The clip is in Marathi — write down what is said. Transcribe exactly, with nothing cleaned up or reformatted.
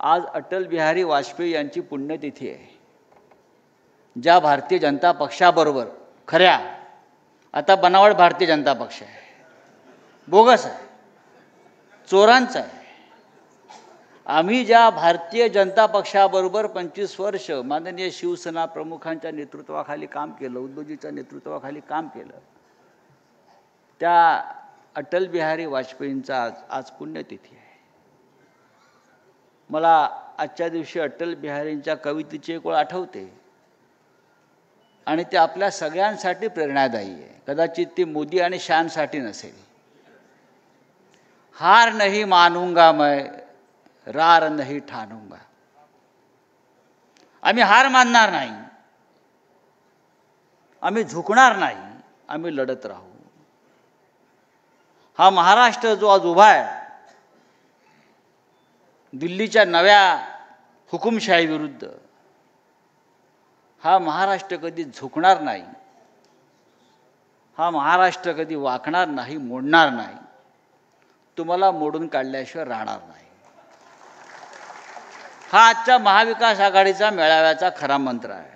आज अटल बिहारी वाजपेयी यांची पुण्यतिथी आहे. ज्या भारतीय जनता पक्षाबरोबर खऱ्या आता बनावट भारतीय जनता पक्ष आहे, बोगस आहे, चोरांचा आहे. आम्ही ज्या भारतीय जनता पक्षाबरोबर पंचवीस वर्ष माननीय शिवसेना प्रमुखांच्या नेतृत्वाखाली काम केलं, उद्धवजीच्या नेतृत्वाखाली काम केलं, त्या अटल बिहारी वाजपेयींचा आज आज पुण्यतिथी आहे. मला आजच्या दिवशी अटल बिहारींच्या कवितेची एक ओळ आठवते आणि ते आपल्या सगळ्यांसाठी प्रेरणादायी आहे. कदाचित ती मोदी आणि शानसाठी नसेल. हार नहीं मानूंगा मैं, रार नहीं ठानूंगा. आम्ही हार मानणार नाही, आम्ही झुकणार नाही, आम्ही लढत राहू. हा महाराष्ट्र जो आज उभा आहे दिल्लीच्या नव्या हुकुमशाही विरुद्ध, हा महाराष्ट्र कधी झुकणार नाही, हा महाराष्ट्र कधी वाकणार नाही, मोडणार नाही. तुम्हाला मोडून काढल्याशिवाय राहणार नाही. हा आजच्या महाविकास आघाडीचा मेळाव्याचा खरा मंत्र आहे.